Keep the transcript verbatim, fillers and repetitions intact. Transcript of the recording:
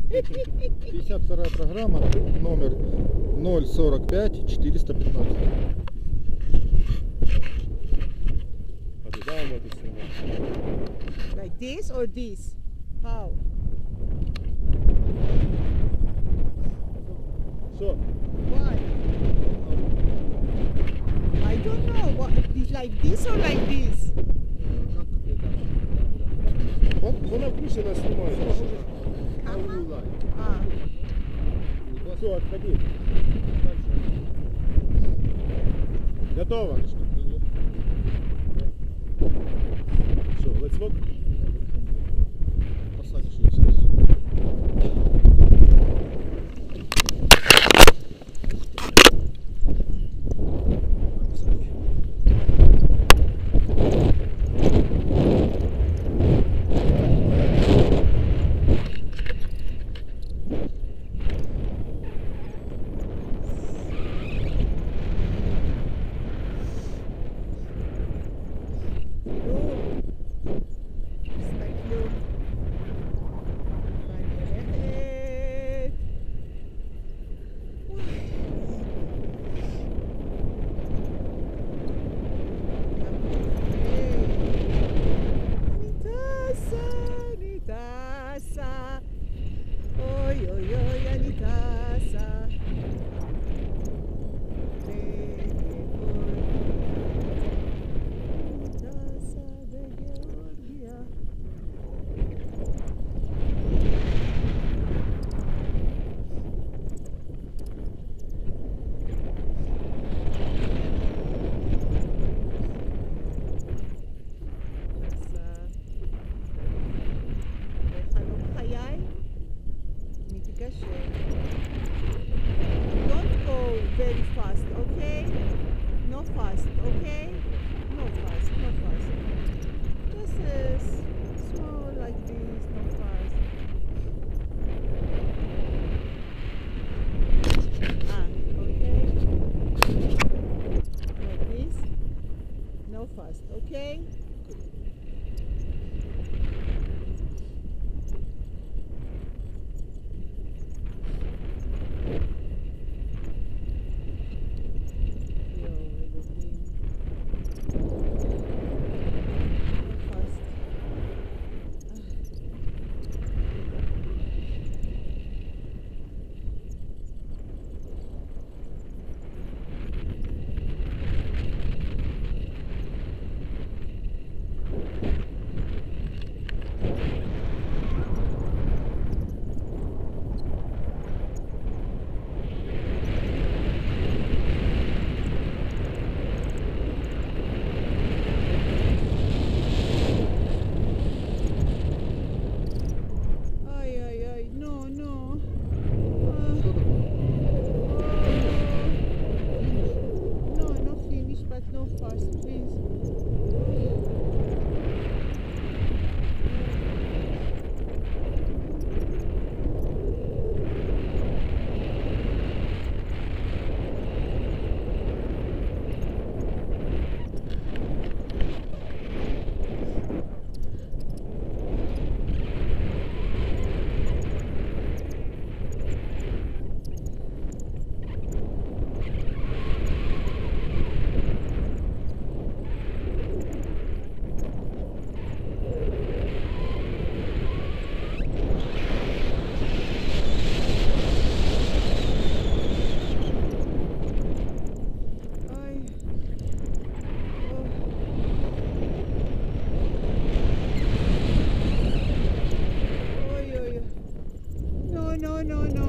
пятьдесят вторая программа, номер ноль сорок пять четыреста пятнадцать. А туда вам это снимать? Like this or this? How? Что? Why? I don't know. What, is like this or like this? Вон, вона включена, снимает. А, Все, отходи. Готово. Все, let's walk. Посадишь ее сейчас. Стекло. Поехали. Anitasa, Anitasa. Oi, oi, oi, Anitasa. Anitasa de Georgia. בחלום חיי, מתגשם. Don't go very fast, okay? No fast, okay? No fast, no fast. Just uh, s- slow like this, no fast. Ah, okay? Like this. No fast, okay? Yo, everything. Fast. Ay, ay, ay, no, no. Ah, Что такое? oh, no. No, no finish, but no fast, please. Ay. Oh. Oy, oy, oy. No, no, no, no.